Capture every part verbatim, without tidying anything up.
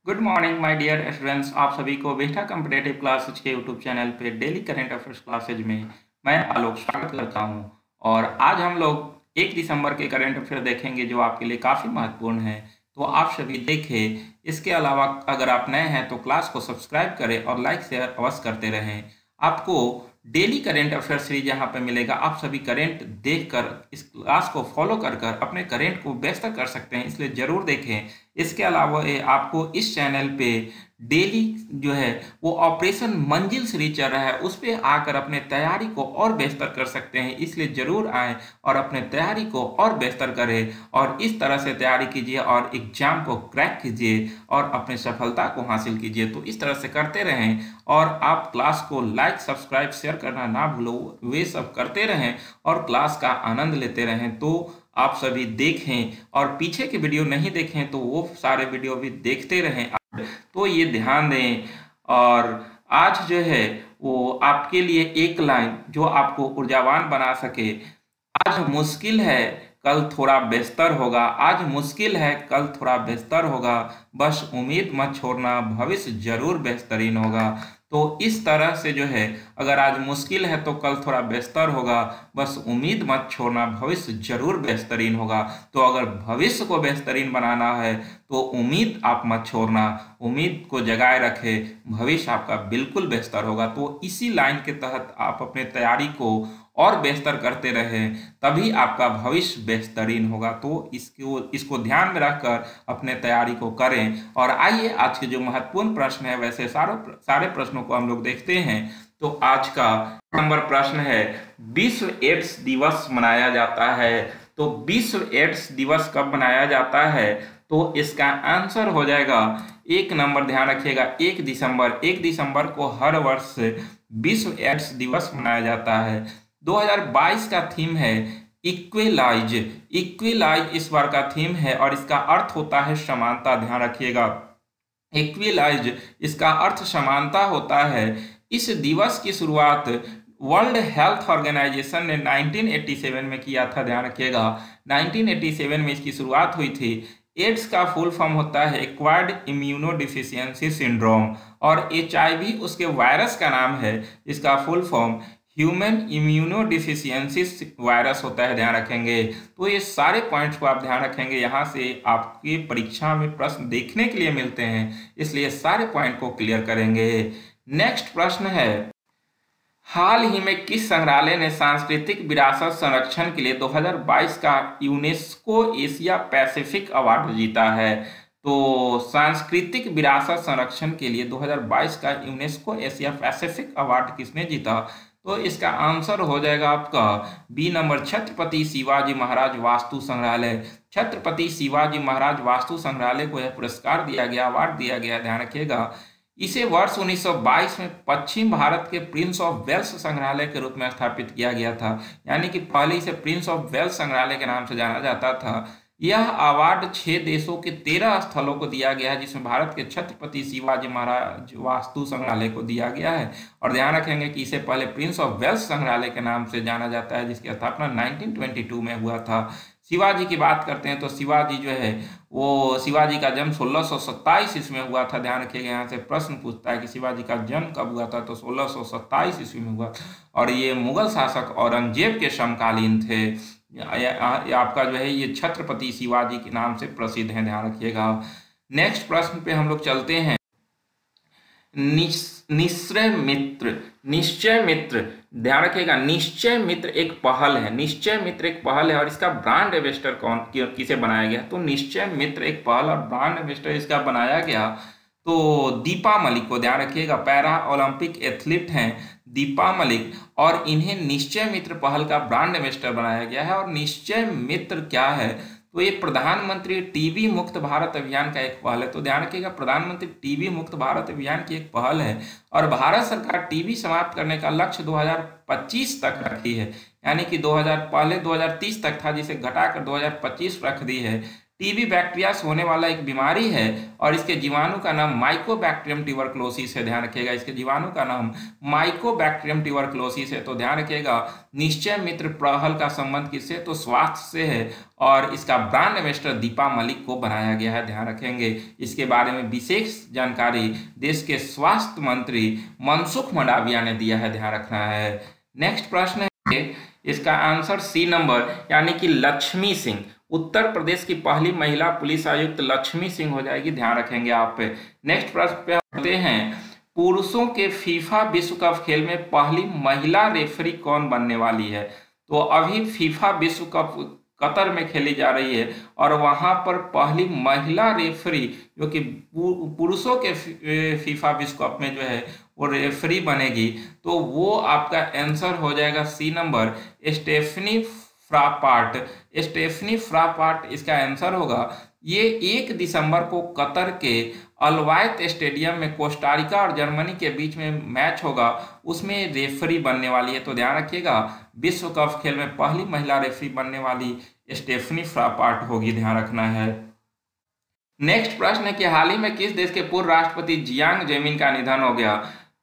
Good morning my dear students. आप सभी को बेटा कॉम्पिटेटिव क्लासेज के यूट्यूब चैनल पे डेली करंट अफेयर्स क्लासेज में मैं आलोक स्वागत करता हूं। और आज हम लोग एक दिसंबर के करंट अफेयर देखेंगे जो आपके लिए काफ़ी महत्वपूर्ण है, तो आप सभी देखें। इसके अलावा अगर आप नए हैं तो क्लास को सब्सक्राइब करें और लाइक शेयर अवश्य करते रहें। आपको डेली करेंट अफेयर सीरीज यहाँ पे मिलेगा। आप सभी करेंट देखकर इस क्लास को फॉलो कर कर अपने करेंट को बेहतर कर सकते हैं, इसलिए ज़रूर देखें। इसके अलावा ये आपको इस चैनल पे डेली जो है वो ऑपरेशन मंजिल सीरीज चल रहा है, उस पर आकर अपने तैयारी को और बेहतर कर सकते हैं, इसलिए ज़रूर आएँ और अपने तैयारी को और बेहतर करें और इस तरह से तैयारी कीजिए और एग्जाम को क्रैक कीजिए और अपनी सफलता को हासिल कीजिए। तो इस तरह से करते रहें और आप क्लास को लाइक सब्सक्राइब शेयर करना ना भूलो, वे सब करते रहें और क्लास का आनंद लेते रहें। तो आप सभी देखें और पीछे के वीडियो नहीं देखें तो वो सारे वीडियो भी देखते रहें, तो ये ध्यान दें। और आज जो है वो आपके लिए एक लाइन जो आपको ऊर्जावान बना सके। आज मुश्किल है कल थोड़ा बेहतर होगा, आज मुश्किल है कल थोड़ा बेहतर होगा, बस उम्मीद मत छोड़ना भविष्य जरूर बेहतरीन होगा। तो इस तरह से जो है अगर आज मुश्किल है तो कल थोड़ा बेहतर होगा, बस उम्मीद मत छोड़ना भविष्य जरूर बेहतरीन होगा। तो अगर भविष्य को बेहतरीन बनाना है तो उम्मीद आप मत छोड़ना, उम्मीद को जगाए रखें, भविष्य आपका बिल्कुल बेहतर होगा। तो इसी लाइन के तहत आप अपने तैयारी को और बेहतर करते रहें, तभी आपका भविष्य बेहतरीन होगा। तो इसको इसको ध्यान में रखकर अपने तैयारी को करें। और आइए आज के जो महत्वपूर्ण प्रश्न है, वैसे सारे सारे प्रश्नों को हम लोग देखते हैं। तो आज का नंबर प्रश्न है, विश्व एड्स दिवस मनाया जाता है। तो विश्व एड्स दिवस कब मनाया जाता है? तो इसका आंसर हो जाएगा एक नंबर, ध्यान रखिएगा, एक दिसंबर। एक दिसंबर को हर वर्ष विश्व एड्स दिवस मनाया जाता है। दो हज़ार बाईस का थीम है इक्विलाइज। इक्विलाइज इस बार का थीम है और इसका अर्थ होता है समानता, ध्यान रखिएगा। इक्विलाइज इसका अर्थ समानता होता है। इस दिवस की शुरुआत वर्ल्ड हेल्थ ऑर्गेनाइजेशन ने नाइनटीन एटी सेवन में किया था, ध्यान रखिएगा। नाइनटीन एटी सेवन में इसकी शुरुआत हुई थी। एड्स का फुल फॉर्म होता है एक्वायर्ड इम्यूनोडिफिशियंसी सिंड्रोम और एच आई वी उसके वायरस का नाम है। इसका full form human immunodeficiency virus होता है, ध्यान रखेंगे। तो ये सारे पॉइंट्स को आप ध्यान रखेंगे, यहाँ से आपकी परीक्षा में प्रश्न देखने के लिए मिलते हैं, इसलिए सारे पॉइंट को क्लियर करेंगे। नेक्स्ट प्रश्न है, हाल ही में किस संग्रहालय ने सांस्कृतिक विरासत संरक्षण के लिए दो हज़ार बाईस का यूनेस्को एशिया पैसिफिक अवार्ड जीता है? तो सांस्कृतिक विरासत संरक्षण के लिए दो हज़ार बाईस का यूनेस्को एशिया पैसिफिक अवार्ड किसने जीता? तो इसका आंसर हो जाएगा आपका बी नंबर, छत्रपति शिवाजी महाराज वास्तु संग्रहालय। छत्रपति शिवाजी महाराज वास्तु संग्रहालय को यह पुरस्कार दिया गया, अवार्ड दिया गया, ध्यान रखिएगा। इसे वर्ष उन्नीस सौ बाईस में पश्चिम भारत के प्रिंस ऑफ वेल्स संग्रहालय के रूप में स्थापित किया गया था, यानी कि पहले इसे प्रिंस ऑफ वेल्स संग्रहालय के नाम से जाना जाता था। यह अवार्ड छह देशों के तेरह स्थलों को दिया गया है, जिसमें भारत के छत्रपति शिवाजी महाराज वास्तु संग्रहालय को दिया गया है। और ध्यान रखेंगे कि इसे पहले प्रिंस ऑफ वेल्स संग्रहालय के नाम से जाना जाता है, जिसकी स्थापना नाइनटीन ट्वेंटी टू में हुआ था। शिवाजी की बात करते हैं तो शिवाजी जो है वो शिवाजी का जन्म सोलह सौ सत्ताईस ईस्वी में हुआ था, ध्यान रखिएगा। यहाँ से प्रश्न पूछता है कि शिवाजी का जन्म कब हुआ था, तो सोलह सौ सत्ताईस ईस्वी में हुआ और ये मुगल शासक औरंगजेब के समकालीन थे। ये आपका जो है ये छत्रपति शिवाजी के नाम से प्रसिद्ध है, ध्यान रखिएगा। नेक्स्ट प्रश्न पे हम लोग चलते हैं। निश्चय मित्र, निश्चय मित्र, ध्यान रखिएगा, निश्चय मित्र एक पहल है। निश्चय मित्र एक पहल है और इसका ब्रांड एम्बेसडर कौन किसे बनाया गया? तो निश्चय मित्र एक पहल और ब्रांड एम्बेसडर इसका बनाया गया तो दीपा मलिक को, ध्यान रखिएगा। पैरा ओलंपिक एथलीट हैं दीपा मलिक और इन्हें निश्चय मित्र पहल का ब्रांड एम्बेसडर बनाया गया है। और निश्चय मित्र क्या है? तो ये प्रधानमंत्री टीबी मुक्त भारत अभियान का एक पहल है। तो ध्यान रखिएगा, प्रधानमंत्री टीबी मुक्त भारत अभियान की एक पहल है और भारत सरकार टीबी समाप्त करने का लक्ष्य दो हज़ार पच्चीस तक रखी है, यानी कि दो हज़ार पहले दो हज़ार तीस तक था, जिसे घटाकर दो हज़ार पच्चीस रख दी है। टीबी बैक्टीरिया से होने वाला एक बीमारी है और इसके जीवाणु का नाम माइकोबैक्टीरियम ट्यूबरकुलोसिस है। ध्यान रखिएगा, इसके जीवाणु का नाम माइकोबैक्टीरियम ट्यूबरकुलोसिस है। तो ध्यान रखिएगा, निश्चय मित्र प्रहल का संबंध किससे, तो स्वास्थ्य से है और इसका ब्रांड एम्बेसडर दीपा मलिक को बनाया गया है। ध्यान रखेंगे, इसके बारे में विशेष जानकारी देश के स्वास्थ्य मंत्री मनसुख मंडाविया ने दिया है। ध्यान रखना है। नेक्स्ट प्रश्न है, इसका आंसर सी नंबर यानी कि लक्ष्मी सिंह, उत्तर प्रदेश की पहली महिला पुलिस आयुक्त लक्ष्मी सिंह हो जाएगी। ध्यान रखेंगे आप पे। नेक्स्ट प्रश्न पे आते हैं, पुरुषों के फीफा विश्व कप खेल में पहली महिला रेफरी कौन बनने वाली है। तो अभी फीफा विश्व कप कतर में खेली जा रही है और वहां पर पहली महिला रेफरी जो कि पुरुषों के फीफा विश्व कप में जो है वो रेफरी बनेगी, तो वो आपका आंसर हो जाएगा C number Stephanie Frappart. Stephanie Frappart इसका आंसर होगा। ये एक दिसंबर को कतर के अलवायत स्टेडियम में कोस्टारिका और जर्मनी के बीच में मैच होगा, उसमें रेफरी बनने वाली है। तो ध्यान रखिएगा, विश्व कप खेल में पहली महिला रेफरी बनने वाली स्टेफनी फ्रापार्ट होगी। ध्यान रखना है। नेक्स्ट प्रश्न है कि हाल ही में किस देश के पूर्व राष्ट्रपति जियांग जेमिन का निधन हो गया।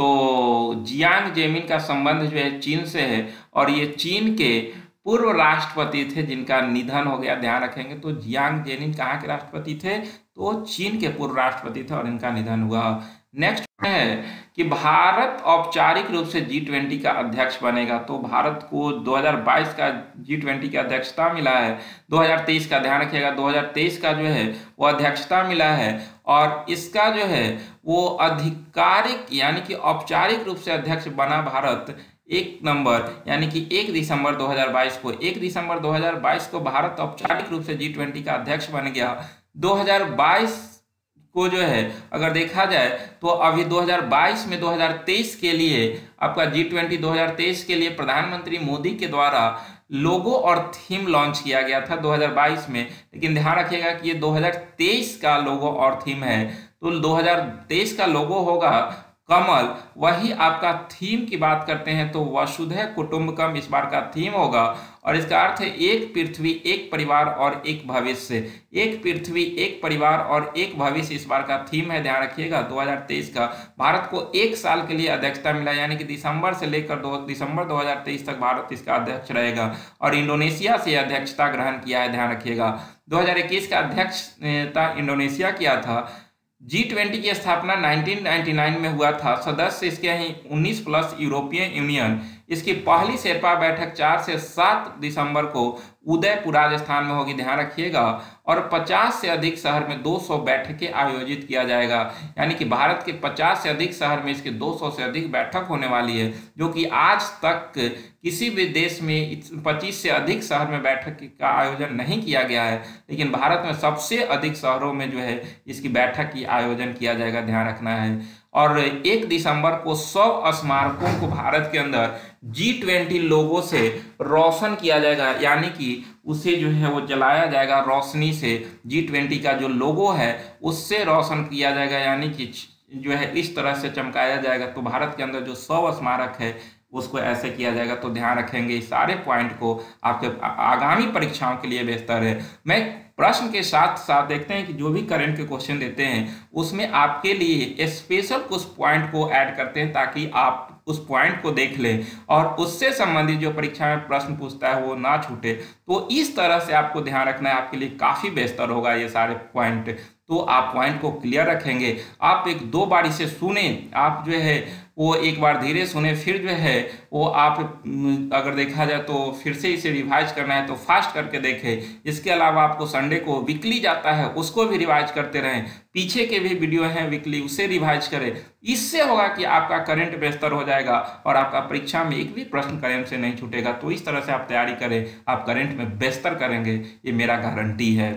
तो जियांग जेमिन का संबंध जो है चीन से है और ये चीन के पूर्व राष्ट्रपति थे जिनका निधन हो गया। ध्यान रखेंगे, तो जियांग जेमिन कहाँ के राष्ट्रपति थे, तो चीन के पूर्व राष्ट्रपति थे और इनका निधन हुआ। नेक्स्ट है कि भारत औपचारिक रूप से जी ट्वेंटी का अध्यक्ष बनेगा। तो भारत को दो हज़ार बाईस का जी ट्वेंटी का अध्यक्षता मिला है, दो हज़ार तेईस का। ध्यान रखिएगा, दो हज़ार तेईस का जो है वो अध्यक्षता मिला है और इसका जो है वो आधिकारिक यानी कि औपचारिक रूप से अध्यक्ष बना भारत एक नंबर यानी कि एक दिसंबर दो हज़ार बाईस को। एक दिसंबर दो हज़ार बाईस को भारत औपचारिक रूप से जी ट्वेंटी का अध्यक्ष बन गया। दो हज़ार बाईस को जो है अगर देखा जाए तो अभी दो हज़ार बाईस में दो हज़ार तेईस के लिए आपका जी ट्वेंटी दो हज़ार तेईस के लिए प्रधानमंत्री मोदी के द्वारा लोगो और थीम लॉन्च किया गया था दो हज़ार बाईस में, लेकिन ध्यान रखिएगा कि ये दो हज़ार तेईस का लोगो और थीम है। तो दो हज़ार तेईस का लोगो होगा कमल, वही आपका थीम की बात करते हैं तो वसुधैव कुटुंबकम इस बार का थीम होगा और इसका अर्थ है एक पृथ्वी एक परिवार और एक भविष्य। एक पृथ्वी एक परिवार और एक भविष्य इस बार का थीम है। ध्यान रखिएगा, दो हज़ार तेईस का भारत को एक साल के लिए अध्यक्षता मिला यानी कि दिसंबर से लेकर दो दिसंबर दो हज़ार तेईस तक भारत इसका अध्यक्ष रहेगा और इंडोनेशिया से अध्यक्षता ग्रहण किया है। ध्यान रखिएगा, दो हज़ार इक्कीस का अध्यक्षता इंडोनेशिया किया था। जी ट्वेंटी की स्थापना उन्नीस सौ निन्यानवे में हुआ था। सदस्य इसके हैं उन्नीस प्लस यूरोपियन यूनियन। इसकी पहली शेरपा बैठक चार से सात दिसंबर को उदयपुर राजस्थान में होगी। ध्यान रखिएगा, और पचास से अधिक शहर में दो सौ बैठकें आयोजित किया जाएगा यानी कि भारत के पचास से अधिक शहर में इसके दो सौ से अधिक बैठक होने वाली है, जो कि आज तक किसी भी देश में पच्चीस से अधिक शहर में बैठक का आयोजन नहीं किया गया है, लेकिन भारत में सबसे अधिक शहरों में जो है इसकी बैठक की आयोजन किया जाएगा। ध्यान रखना है। और एक दिसंबर को सौ स्मारकों को भारत के अंदर जी ट्वेंटी लोगों से रोशन किया जाएगा यानी कि उसे जो है वो जलाया जाएगा रोशनी से। जी ट्वेंटी का जो लोगो है उससे रोशन किया जाएगा यानी कि जो है इस तरह से चमकाया जाएगा। तो भारत के अंदर जो सौ स्मारक है उसको ऐसे किया जाएगा। तो ध्यान रखेंगे इस सारे पॉइंट को, आपके आगामी परीक्षाओं के लिए बेहतर है। मैं प्रश्न के साथ साथ देखते हैं कि जो भी करंट के क्वेश्चन देते हैं उसमें आपके लिए स्पेशल कुछ पॉइंट को ऐड करते हैं ताकि आप उस पॉइंट को देख लें और उससे संबंधित जो परीक्षा में प्रश्न पूछता है वो ना छूटे। तो इस तरह से आपको ध्यान रखना है, आपके लिए काफ़ी बेहतर होगा ये सारे पॉइंट। तो आप पॉइंट को क्लियर रखेंगे, आप एक दो बार इसे सुने, आप जो है वो एक बार धीरे सुने, फिर जो है वो आप अगर देखा जाए तो फिर से इसे रिवाइज करना है तो फास्ट करके देखें। इसके अलावा आपको संडे को वीकली जाता है उसको भी रिवाइज करते रहें, पीछे के भी वीडियो हैं वीकली उसे रिवाइज करें। इससे होगा कि आपका करंट बेहतर हो जाएगा और आपका परीक्षा में एक भी प्रश्न करंट से नहीं छूटेगा। तो इस तरह से आप तैयारी करें, आप करंट में बेहतर करेंगे, ये मेरा गारंटी है।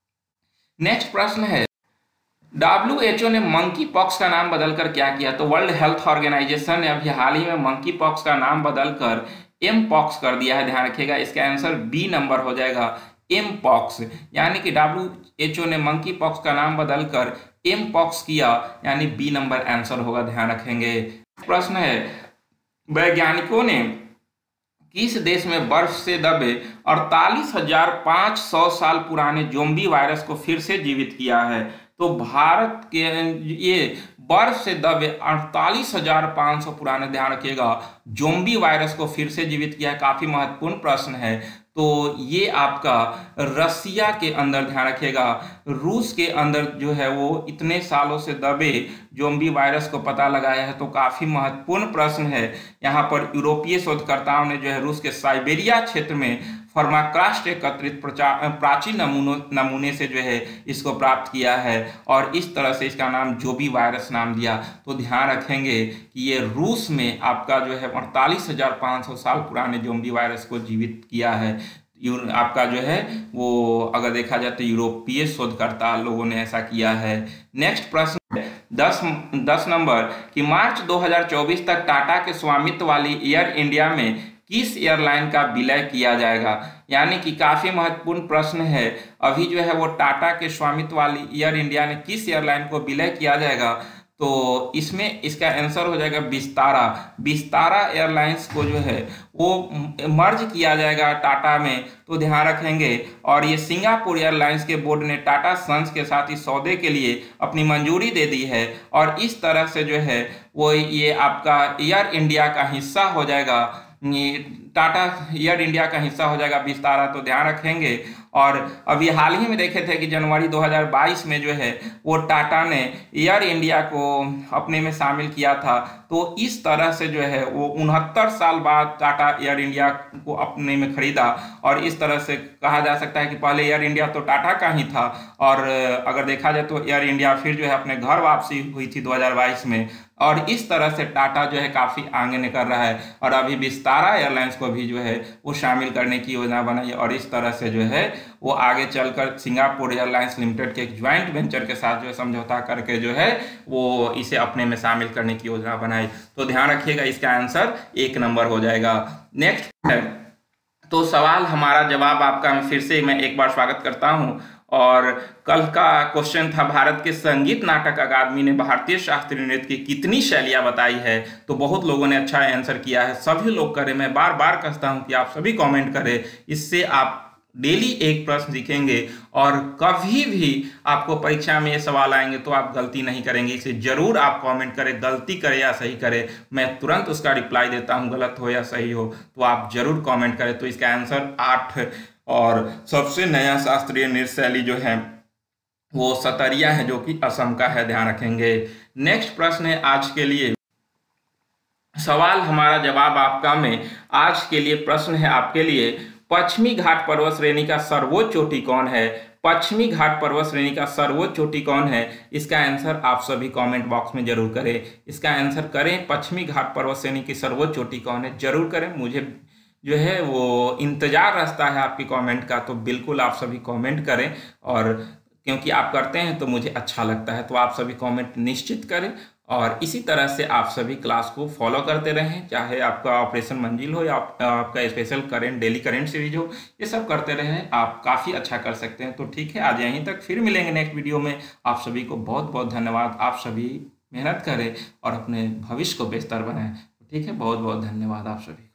नेक्स्ट प्रश्न है, डब्ल्यू एच ओ ने मंकी पॉक्स का नाम बदलकर क्या किया। तो वर्ल्ड हेल्थ ऑर्गेनाइजेशन ने अभी हाल ही में मंकी पॉक्स का नाम बदलकर एम पॉक्स कर दिया है। ध्यान रखिएगा, इसका आंसर बी नंबर हो जाएगा, एम पॉक्स। यानी कि डब्ल्यू एच ओ ने मंकी पॉक्स का नाम बदलकर एम पॉक्स किया यानी बी नंबर आंसर होगा। ध्यान रखेंगे। प्रश्न है, वैज्ञानिकों ने किस देश में बर्फ से दबे अड़तालीस हजार पाँच सौ साल पुराने ज़ोंबी वायरस को फिर से जीवित किया है? तो भारत के ये बर्फ से दबे अड़तालीस हजार पाँच सौ पुराने, ध्यान रखिएगा, ज़ोंबी वायरस को फिर से जीवित किया है। काफी महत्वपूर्ण प्रश्न है। तो ये आपका रसिया के अंदर, ध्यान रखिएगा, रूस के अंदर जो है वो इतने सालों से दबे ज़ोंबी वायरस को पता लगाया है। तो काफ़ी महत्वपूर्ण प्रश्न है। यहाँ पर यूरोपीय शोधकर्ताओं ने जो है रूस के साइबेरिया क्षेत्र में फर्माक्रास्ट एकत्रित प्राचीन नमूनों नमूने से जो है इसको प्राप्त किया है और इस तरह से इसका नाम ज़ोंबी वायरस नाम दिया। तो ध्यान रखेंगे कि ये रूस में आपका जो है अड़तालीस हजार पाँच सौ साल पुराने ज़ोंबी वायरस को जीवित किया है। आपका जो है वो अगर देखा जाए तो यूरोपीय शोधकर्ता लोगों ने ऐसा किया है। नेक्स्ट प्रश्न दस दस नंबर कि मार्च दो हज़ार चौबीस तक टाटा के स्वामित्व वाली एयर इंडिया में किस एयरलाइन का विलय किया जाएगा? यानी कि काफ़ी महत्वपूर्ण प्रश्न है। अभी जो है वो टाटा के स्वामित्व वाली एयर इंडिया ने किस एयरलाइन को विलय किया जाएगा? तो इसमें इसका आंसर हो जाएगा विस्तारा। विस्तारा एयरलाइंस को जो है वो मर्ज किया जाएगा टाटा में। तो ध्यान रखेंगे। और ये सिंगापुर एयरलाइंस के बोर्ड ने टाटा सन्स के साथ इस सौदे के लिए अपनी मंजूरी दे दी है और इस तरह से जो है वो ये आपका एयर इंडिया का हिस्सा हो जाएगा। टाटा एयर इंडिया का हिस्सा हो जाएगा विस्तारा। तो ध्यान रखेंगे। और अभी हाल ही में देखे थे कि जनवरी दो हज़ार बाईस में जो है वो टाटा ने एयर इंडिया को अपने में शामिल किया था। तो इस तरह से जो है वो उनहत्तर साल बाद टाटा एयर इंडिया को अपने में खरीदा और इस तरह से कहा जा सकता है कि पहले एयर इंडिया तो टाटा का ही था और अगर देखा जाए तो एयर इंडिया फिर जो है अपने घर वापसी हुई थी दो हज़ार बाईस में और इस तरह से टाटा जो है काफ़ी आगे निकल रहा है और अभी विस्तारा एयरलाइंस को भी जो है वो शामिल करने की योजना बनाई और इस तरह से जो है वो आगे चलकर सिंगापुर एयरलाइंस लिमिटेड के एक ज्वाइंट वेंचर के साथ जो है समझौता करके जो है वो इसे अपने में शामिल करने की योजना बनाई। तो ध्यान रखिएगा इसका आंसर एक नंबर हो जाएगा। नेक्स्ट है तो सवाल हमारा जवाब आपका, मैं फिर से मैं एक बार स्वागत करता हूँ। और कल का क्वेश्चन था भारत के संगीत नाटक अकादमी ने भारतीय शास्त्रीय नृत्य की कितनी शैलियाँ बताई है? तो बहुत लोगों ने अच्छा आंसर किया है। सभी लोग करें, मैं बार बार कहता हूँ कि आप सभी कमेंट करें। इससे आप डेली एक प्रश्न सीखेंगे और कभी भी आपको परीक्षा में ये सवाल आएंगे तो आप गलती नहीं करेंगे। इसे जरूर आप कमेंट करें, गलती करें या सही करें, मैं तुरंत उसका रिप्लाई देता हूँ, गलत हो या सही हो तो आप जरूर कमेंट करें। तो इसका आंसर आठ और सबसे नया शास्त्रीय नृत्य शैली जो है वो सतरिया है जो कि असम का है, ध्यान रखेंगे। नेक्स्ट प्रश्न है आज के लिए सवाल हमारा जवाब आपका में आज के लिए प्रश्न है आपके लिए, पश्चिमी घाट पर्वत श्रेणी का सर्वोच्च चोटी कौन है? पश्चिमी घाट पर्वत श्रेणी का सर्वोच्च चोटी कौन है? इसका आंसर आप सभी कमेंट बॉक्स में जरूर करें। इसका आंसर करें, पश्चिमी घाट पर्वत श्रेणी की सर्वोच्च चोटी कौन है, जरूर करें। मुझे जो है वो इंतजार रहता है आपकी कमेंट का। तो बिल्कुल आप सभी कमेंट करें और क्योंकि आप करते हैं तो मुझे अच्छा लगता है। तो आप सभी कमेंट निश्चित करें और इसी तरह से आप सभी क्लास को फॉलो करते रहें, चाहे आपका ऑपरेशन मंजिल हो या आप, आपका special current daily current series हो, ये सब करते रहें, आप काफ़ी अच्छा कर सकते हैं। तो ठीक है, आज यहीं तक, फिर मिलेंगे नेक्स्ट वीडियो में। आप सभी को बहुत बहुत धन्यवाद। आप सभी मेहनत करें और अपने भविष्य को बेहतर बनाएं। ठीक है, बहुत बहुत धन्यवाद आप सभी।